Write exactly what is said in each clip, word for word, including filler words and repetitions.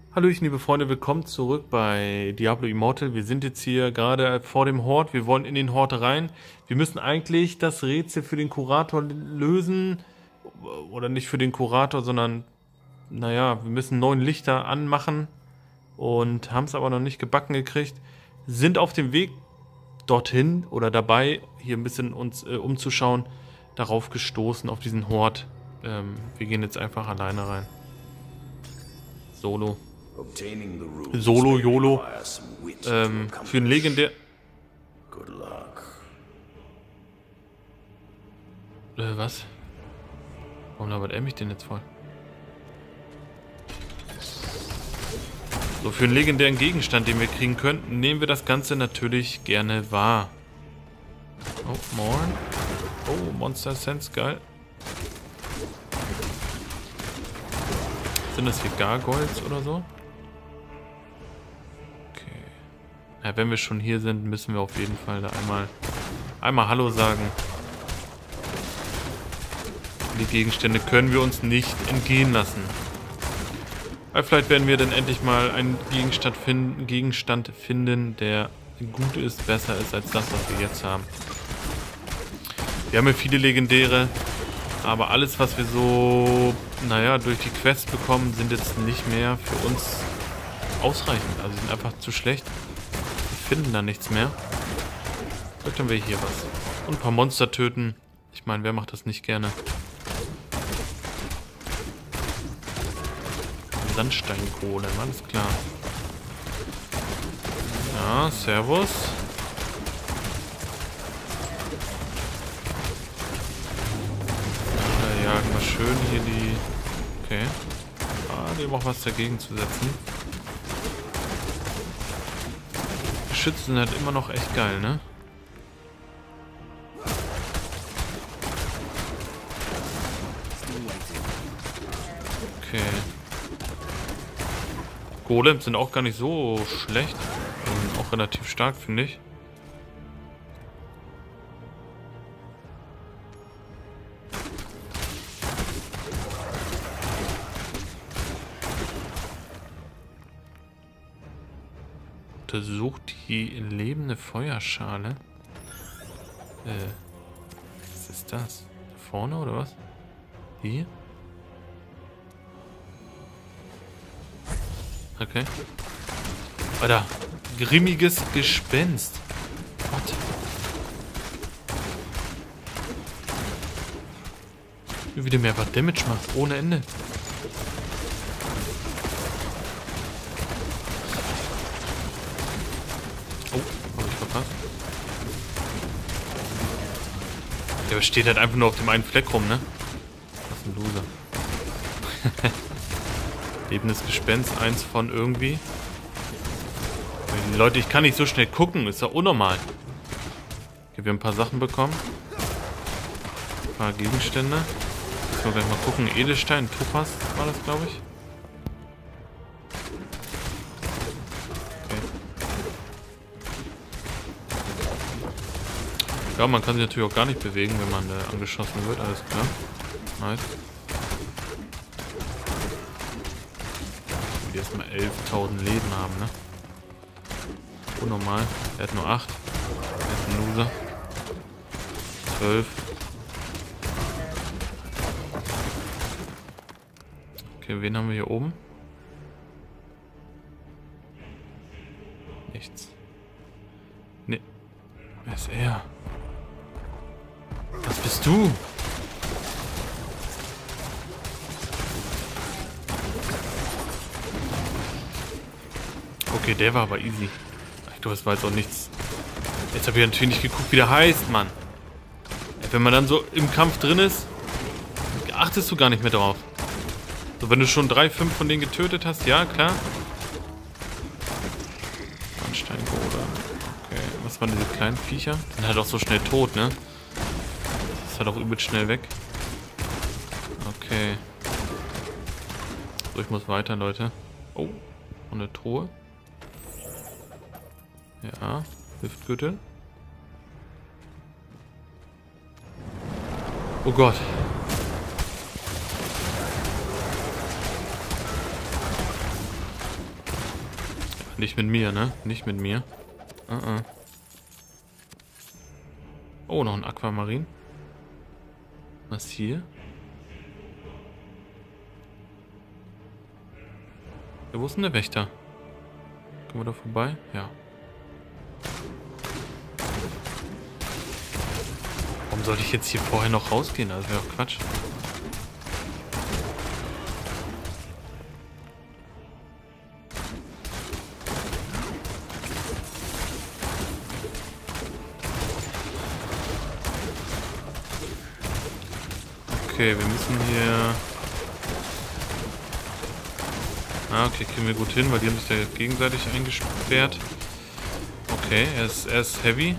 Hallöchen, liebe Freunde, willkommen zurück bei Diablo Immortal. Wir sind jetzt hier gerade vor dem Hort. Wir wollen in den Hort rein. Wir müssen eigentlich das Rätsel für den Kurator lösen. Oder nicht für den Kurator, sondern, naja, wir müssen neun Lichter anmachen. Und haben es aber noch nicht gebacken gekriegt. Sind auf dem Weg dorthin oder dabei, hier ein bisschen uns äh, umzuschauen, darauf gestoßen, auf diesen Hort. Ähm, wir gehen jetzt einfach alleine rein. Solo. Solo, YOLO. Ähm, für einen legendär... Äh, was? Warum labert er mich denn jetzt voll? So, für einen legendären Gegenstand, den wir kriegen könnten, nehmen wir das Ganze natürlich gerne wahr. Oh, Morn. Oh, Monster Sense, geil. Sind das hier Gargoyles oder so? Okay. Ja, wenn wir schon hier sind, müssen wir auf jeden Fall da einmal, einmal Hallo sagen. Die Gegenstände können wir uns nicht entgehen lassen. Weil vielleicht werden wir dann endlich mal einen Gegenstand finden, Gegenstand finden, der gut ist, besser ist als das, was wir jetzt haben. Wir haben ja viele legendäre, aber alles, was wir so, naja, durch die Quest bekommen, sind jetzt nicht mehr für uns ausreichend. Also sind einfach zu schlecht. Wir finden da nichts mehr. Vielleicht haben wir hier was. Und ein paar Monster töten. Ich meine, wer macht das nicht gerne? Sandsteinkohle, alles klar. Ja, Servus. Da jagen wir schön hier die... Okay. Ah, die haben auch was dagegen zu setzen. Die Schützen sind halt immer noch echt geil, ne? Okay. Golems sind auch gar nicht so schlecht. Und auch relativ stark, finde ich. Untersucht die lebende Feuerschale. Äh. Was ist das? Da vorne oder was? Hier? Okay. Alter, grimmiges Gespenst. What? Wie wieder mehr was Damage macht, ohne Ende. Oh, hab ich verpasst. Der steht halt einfach nur auf dem einen Fleck rum, ne? Das ist ein Loser. Lebendes Gespenst, eins von irgendwie. Leute, ich kann nicht so schnell gucken, ist ja unnormal. Okay, wir haben ein paar Sachen bekommen. Ein paar Gegenstände. Müssen wir gleich mal gucken. Edelstein, Topaz war das, glaube ich. Okay. Ja, man kann sich natürlich auch gar nicht bewegen, wenn man äh, angeschossen wird, alles klar. Nice. Die erstmal elftausend Leben haben, ne? Unnormal. Er hat nur acht. Er ist ein Loser. zwölf. Okay, wen haben wir hier oben? Nichts. Ne. Wer ist er? Was bist du? Okay, der war aber easy. Ich glaube, es war jetzt auch nichts. Jetzt habe ich natürlich nicht geguckt, wie der heißt, Mann. Wenn man dann so im Kampf drin ist, achtest du gar nicht mehr drauf. So, wenn du schon drei, fünf von denen getötet hast, ja, klar. Sandsteinkohle. Okay, was waren diese kleinen Viecher? Die sind halt auch so schnell tot, ne? Das ist halt auch übelst schnell weg. Okay. So, ich muss weiter, Leute. Oh, und eine Truhe. Ja, Hüftgürtel. Oh Gott. Nicht mit mir, ne? Nicht mit mir. Uh -uh. Oh, noch ein Aquamarin. Was hier? Ja, wo ist denn der Wächter? Kommen wir da vorbei? Ja. Warum sollte ich jetzt hier vorher noch rausgehen? Das wäre doch Quatsch. Okay, wir müssen hier... Ah, okay, kriegen wir gut hin, weil die haben sich da gegenseitig eingesperrt. Okay, er ist, er ist heavy.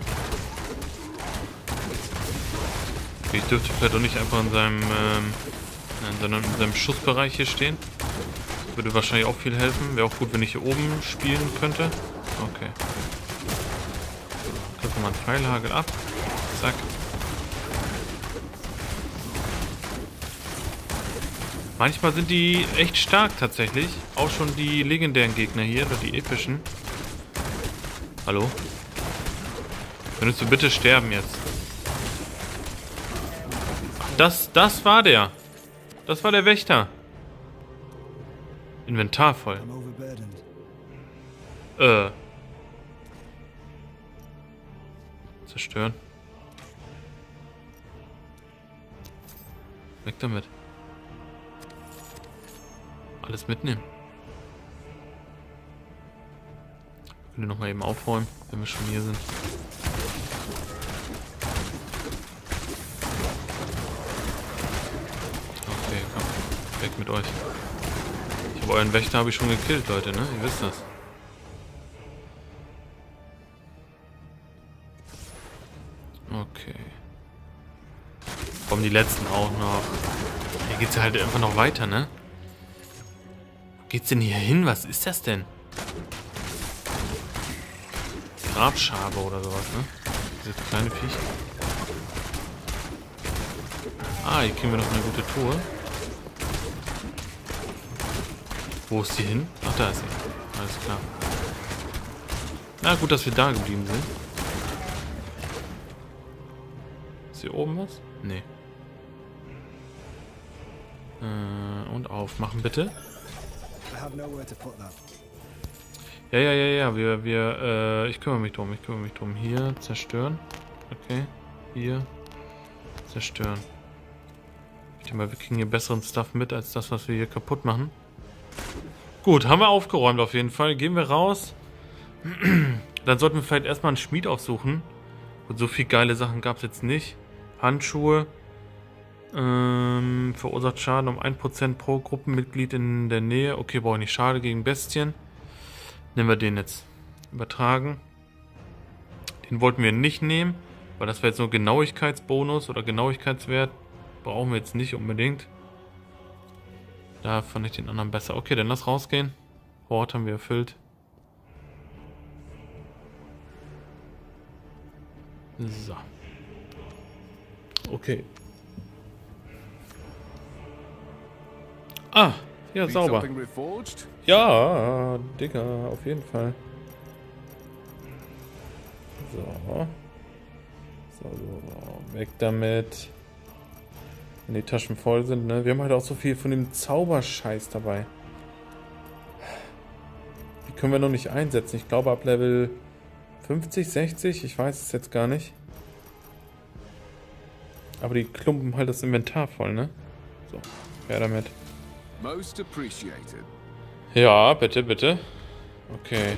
Okay, ich dürfte vielleicht auch nicht einfach in seinem, ähm, in seinem, in seinem Schussbereich hier stehen. Würde wahrscheinlich auch viel helfen. Wäre auch gut, wenn ich hier oben spielen könnte. Okay. Kriegen wir mal einen Pfeilhagel ab. Zack. Manchmal sind die echt stark tatsächlich. Auch schon die legendären Gegner hier, oder die epischen. Hallo? Könntest du bitte sterben jetzt? Ach, das, das war der. Das war der Wächter. Inventar voll. Äh. Zerstören. Weg damit. Alles mitnehmen. Können wir noch mal eben aufräumen, wenn wir schon hier sind. Okay, komm. Weg mit euch. Ich habe euren Wächter habe ich schon gekillt, Leute, ne? Ihr wisst das. Okay. Kommen die letzten auch noch. Hier geht's ja halt einfach noch weiter, ne? Geht's denn hier hin? Was ist das denn? Grabschabe oder sowas, ne? Diese kleine Viecher. Ah, hier kriegen wir noch eine gute Tour. Wo ist die hin? Ach, da ist sie. Alles klar. Na gut, dass wir da geblieben sind. Ist hier oben was? Nee. Äh, und aufmachen bitte. Ja, ja, ja, ja, wir, wir, äh, ich kümmere mich drum, ich kümmere mich drum. Hier, zerstören. Okay, hier, zerstören. Ich denke mal, wir kriegen hier besseren Stuff mit, als das, was wir hier kaputt machen. Gut, haben wir aufgeräumt auf jeden Fall. Gehen wir raus. Dann sollten wir vielleicht erstmal einen Schmied aufsuchen. Und so viele geile Sachen gab es jetzt nicht. Handschuhe. Ähm, verursacht Schaden um ein Prozent pro Gruppenmitglied in der Nähe. Okay, brauche ich nicht. Schade gegen Bestien. Nehmen wir den jetzt. Übertragen. Den wollten wir nicht nehmen, weil das wäre jetzt nur Genauigkeitsbonus oder Genauigkeitswert. Brauchen wir jetzt nicht unbedingt. Da fand ich den anderen besser. Okay, dann lass rausgehen. Hort haben wir erfüllt. So. Okay. Ah, ja, sauber. Ja, Digga, auf jeden Fall. So. So, so, weg damit. Wenn die Taschen voll sind, ne? Wir haben halt auch so viel von dem Zauberscheiß dabei. Die können wir noch nicht einsetzen. Ich glaube ab Level fünfzig, sechzig, ich weiß es jetzt gar nicht. Aber die klumpen halt das Inventar voll, ne? So, her damit. Most appreciated. Ja, bitte, bitte. Okay.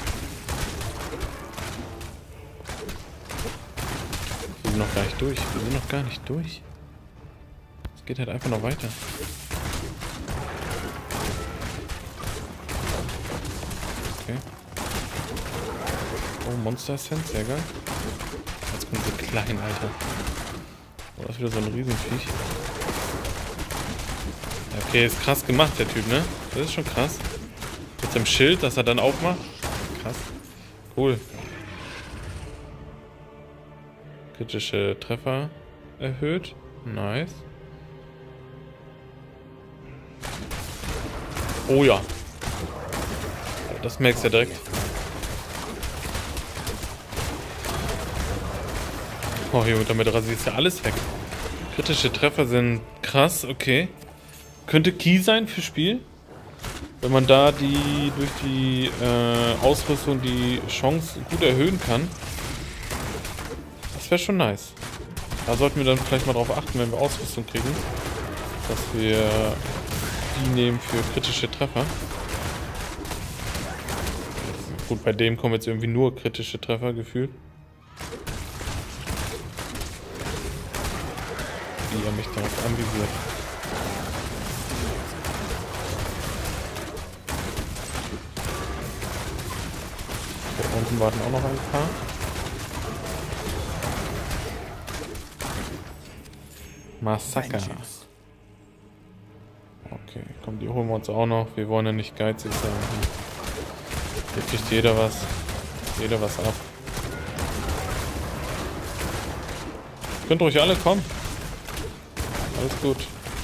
Wir sind noch gar nicht durch. Wir sind noch gar nicht durch. Es geht halt einfach noch weiter. Okay. Oh, Monster Sense, sehr geil. Jetzt kommt so klein, Alter. Oh, das ist wieder so ein Riesenviech. Okay, ist krass gemacht, der Typ, ne? Das ist schon krass. Mit seinem Schild, das er dann aufmacht. Krass. Cool. Kritische Treffer erhöht. Nice. Oh ja. Das merkst du ja direkt. Oh, Junge, damit rasierst du ja alles weg. Kritische Treffer sind krass, okay. Könnte Key sein fürs Spiel. Wenn man da die durch die äh, Ausrüstung die Chance gut erhöhen kann. Das wäre schon nice. Da sollten wir dann vielleicht mal drauf achten, wenn wir Ausrüstung kriegen. Dass wir die nehmen für kritische Treffer. Gut, bei dem kommen jetzt irgendwie nur kritische Treffer gefühlt. Wie er mich darauf anvisiert. Da unten warten auch noch ein paar. Massaker. Okay, komm, die holen wir uns auch noch. Wir wollen ja nicht geizig sein. Hier kriegt jeder was. Jeder was ab. Könnt ruhig alle kommen. Alles gut.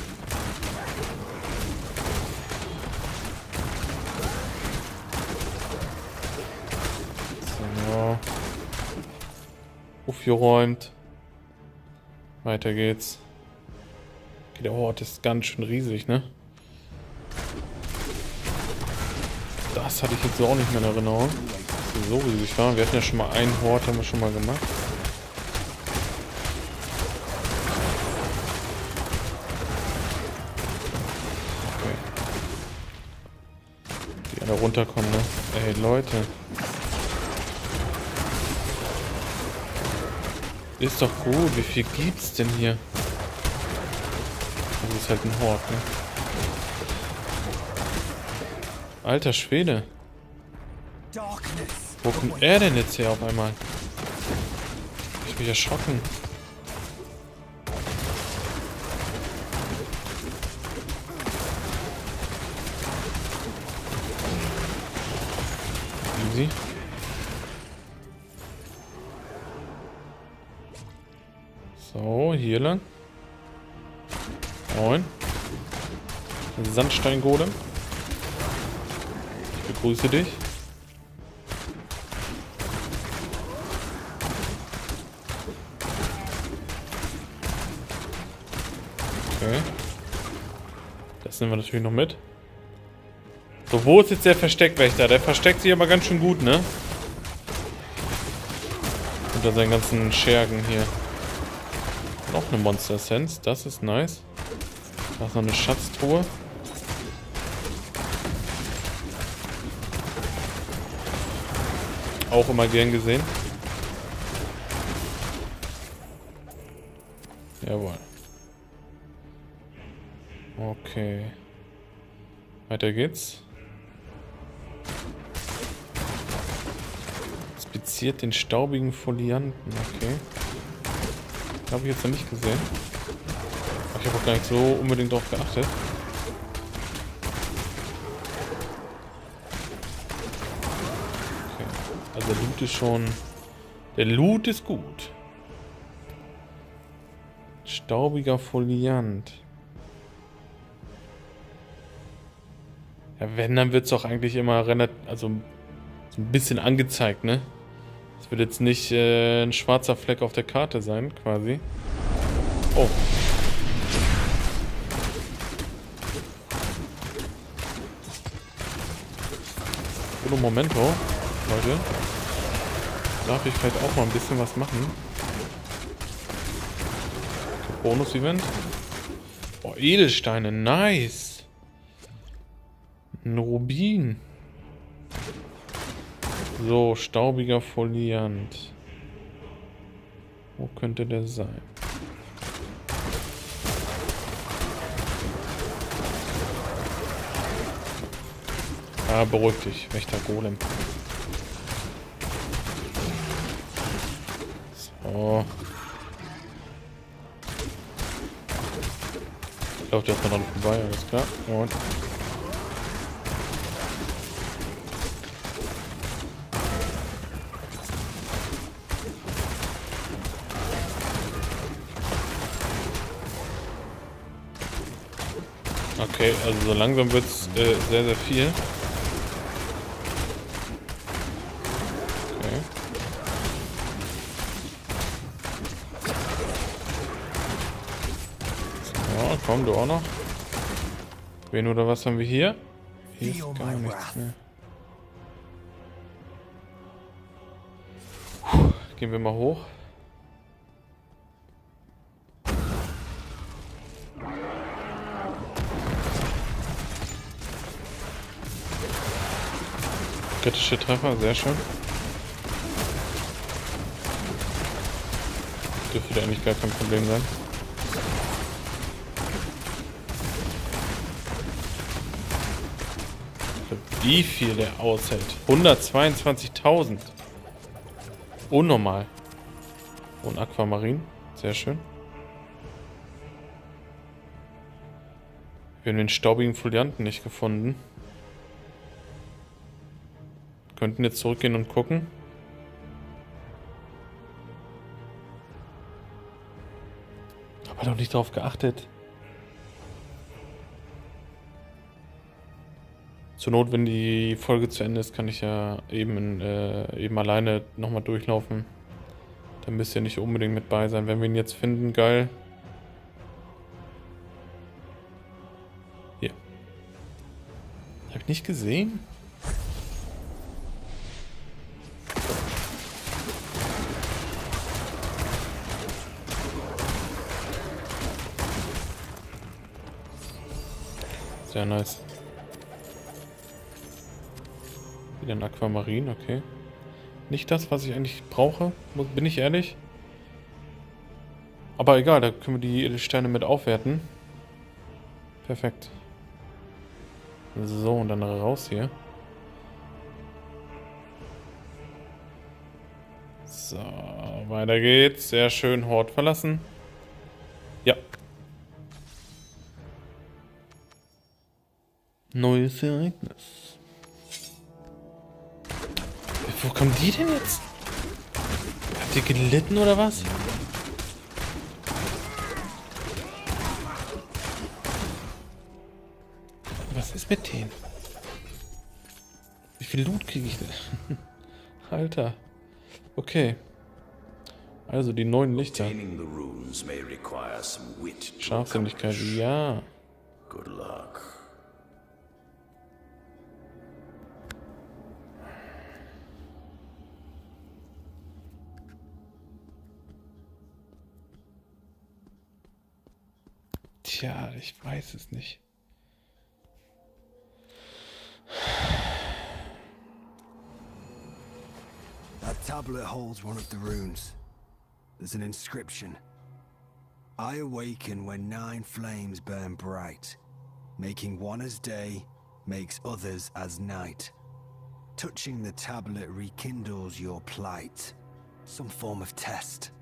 So. Aufgeräumt. Weiter geht's. Okay, der Hort ist ganz schön riesig, ne? Das hatte ich jetzt so auch nicht mehr in Erinnerung. Dass so riesig war. Wir hatten ja schon mal einen Hort, haben wir schon mal gemacht. Okay. Die alle runterkommen, ne? Ey, Leute. Ist doch gut. Wie viel gibt's denn hier? Das ist halt ein Hort, ne? Alter Schwede. Wo kommt er denn jetzt her auf einmal? Ich bin erschrocken. Easy. So, hier lang. Moin. Sandsteingolem. Ich begrüße dich. Okay. Das nehmen wir natürlich noch mit. So, wo ist jetzt der Versteckwächter? Der versteckt sich aber ganz schön gut, ne? Unter seinen ganzen Schergen hier. Noch eine Monster Essenz, das ist nice. Da ist noch eine Schatztruhe. Auch immer gern gesehen. Jawohl. Okay. Weiter geht's. Inspiziert den staubigen Folianten. Okay. Habe ich jetzt noch nicht gesehen. Ich habe auch gar nicht so unbedingt drauf geachtet. Okay. Also der Loot ist schon... Der Loot ist gut. Staubiger Foliant. Ja, wenn, dann wird es doch eigentlich immer relativ... Also so ein bisschen angezeigt, ne? Es wird jetzt nicht äh, ein schwarzer Fleck auf der Karte sein, quasi. Oh. Solo Momento, Leute. Darf ich vielleicht auch mal ein bisschen was machen? Bonus-Event. Oh, Edelsteine, nice. Ein Rubin. So, staubiger Foliant. Wo könnte der sein? Ah, beruhig dich, Wächter Golem. So. Ich glaube, der ist noch nicht vorbei, alles klar. Und okay, also so langsam wird es äh, sehr, sehr viel. komm, du auch noch. Wen oder was haben wir hier? Hier ist gar nichts mehr. Puh, gehen wir mal hoch. Kritische Treffer, sehr schön. Dürfte da eigentlich gar kein Problem sein. Wie viel der aushält? hundertzweiundzwanzigtausend. Unnormal. Und Aquamarin. Sehr schön. Wir haben den staubigen Folianten nicht gefunden. Könnten jetzt zurückgehen und gucken. Aber doch nicht drauf geachtet. Zur Not, wenn die Folge zu Ende ist, kann ich ja eben, in, äh, eben alleine nochmal durchlaufen. Dann müsst ihr nicht unbedingt mit bei sein. Wenn wir ihn jetzt finden, geil. Hier. Hab ich nicht gesehen? Sehr nice. Wieder ein Aquamarin, okay. Nicht das, was ich eigentlich brauche, bin ich ehrlich. Aber egal, da können wir die Edelsteine mit aufwerten. Perfekt. So, und dann raus hier. So, weiter geht's. Sehr schön, Hort verlassen. Ja. Neues Ereignis. Wo kommen die denn jetzt? Habt ihr gelitten oder was? Was ist mit denen? Wie viel Loot kriege ich denn? Alter. Okay. Also die neuen Lichter. Scharfsinnigkeit, ja. Good luck. Tja, ich weiß es nicht. That tablet holds one of the runes. There's an inscription. I awaken when nine flames burn bright. Making one as day, makes others as night. Touching the tablet rekindles your plight. Some form of test.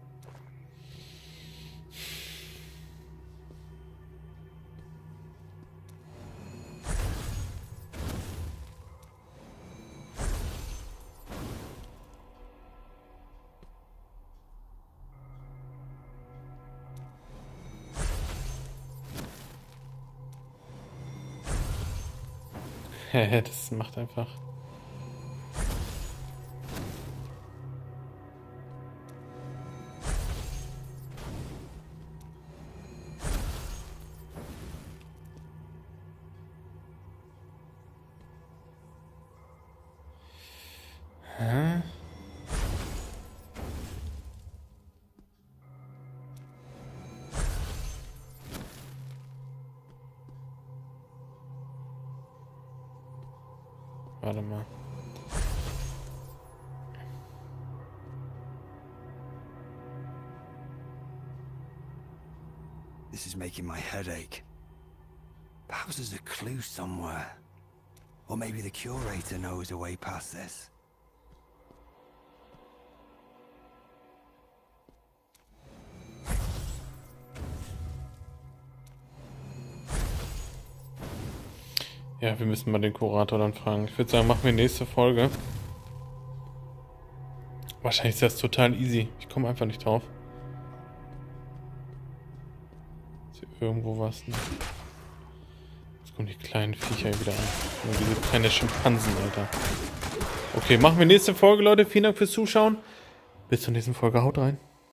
Das macht einfach. Hä? Warte mal. This is making my head ache. Perhaps there's a clue somewhere. Or maybe the curator knows a way past this. Ja, wir müssen mal den Kurator dann fragen. Ich würde sagen, machen wir nächste Folge. Wahrscheinlich ist das total easy. Ich komme einfach nicht drauf. Ist hier irgendwo was? Ne? Jetzt kommen die kleinen Viecher wieder an. Und diese kleinen Schimpansen, Alter. Okay, machen wir nächste Folge, Leute. Vielen Dank fürs Zuschauen. Bis zur nächsten Folge. Haut rein.